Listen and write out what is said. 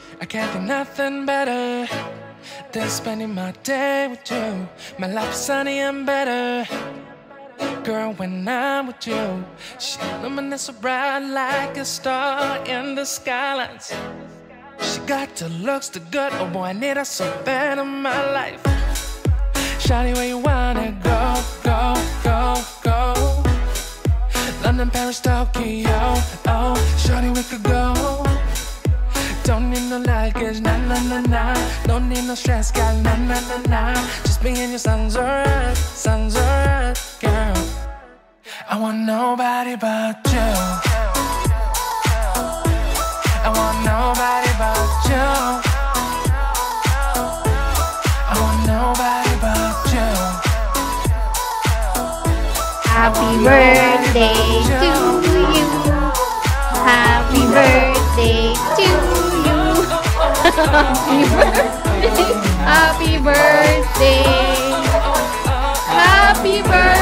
I can't think nothing better than spending my day with you. My life is sunny and better, girl, when I'm with you. She illuminates so bright like a star in the skylines. She got the looks, the good, oh boy, I need her so bad in my life. Shawty, where you wanna go, go, go, go? London, Paris, Tokyo, oh, shawty, we could go. Don't need no luggage, nah, nah, nah, nah. Don't need no stress, girl, nah, nah, nah, nah. Just me and your sounds alright, girl. I want nobody but you. I want nobody but you. I want nobody but you. Happy birthday to you. Happy birthday to you. Happy birthday. Happy birthday. Happy birthday.